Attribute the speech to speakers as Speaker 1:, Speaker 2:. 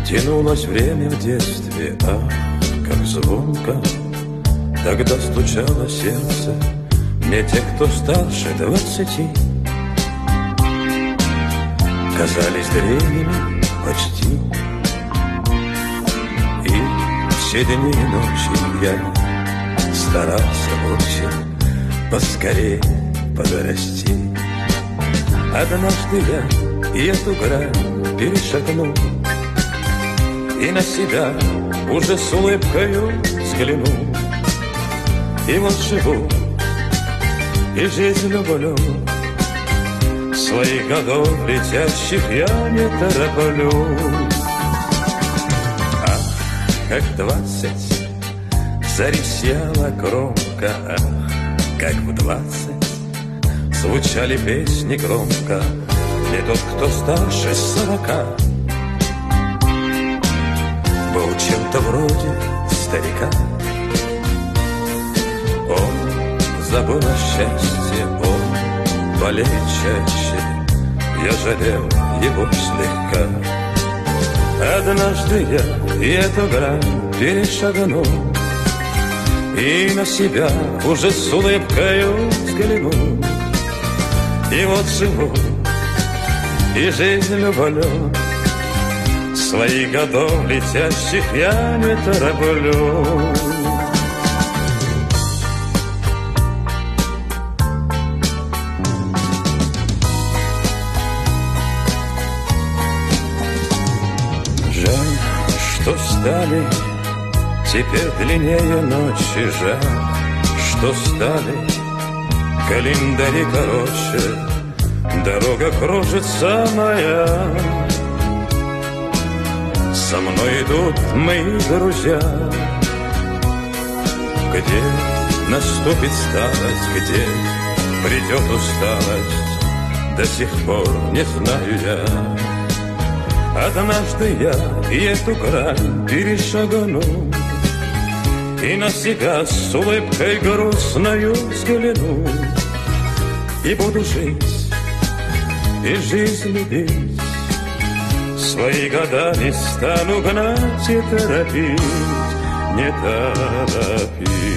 Speaker 1: Тянулось время в детстве, ах, как звонко тогда стучало сердце. Мне те, кто старше 20, казались древними почти. И все дни и ночи я старался очень поскорее подрасти. Однажды я эту грань перешагнул и на себя уже с улыбкою взглянул. И вот живу, и жизнь люблю, своих годов летящих я не тороплю. Ах, как 20 заревела громко, ах, как в 20 звучали песни громко. Не тот, кто старше 40, был чем-то вроде старика. Он забыл о счастье, он болеет чаще, я жалел его слегка. Однажды я эту грань перешагнул и на себя уже с улыбкою взглянул. И вот живу, и жизнь люблю, своих годов летящих я не тороплю. Жаль, что стали теперь длиннее ночи, жаль, что стали календари короче, дорога кружится моя. Со мной идут мои друзья. Где наступит старость, где придет усталость, до сих пор не знаю я. Однажды я и эту грань перешагну и на себя с улыбкой грустною взгляну. И буду жить, и жизнь любить, свои года не стану гнать и торопить, не торопить.